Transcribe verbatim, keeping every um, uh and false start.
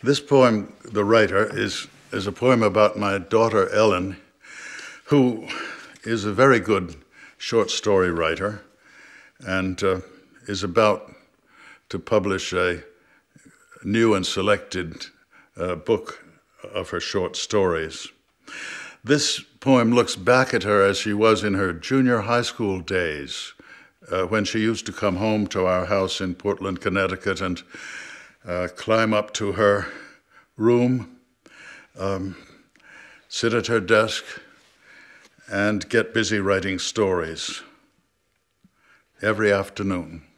This poem, The Writer, is, is a poem about my daughter Ellen, who is a very good short story writer and uh, is about to publish a new and selected uh, book of her short stories. This poem looks back at her as she was in her junior high school days, uh, when she used to come home to our house in Portland, Connecticut, and uh, climb up to her room, um, sit at her desk, and get busy writing stories every afternoon.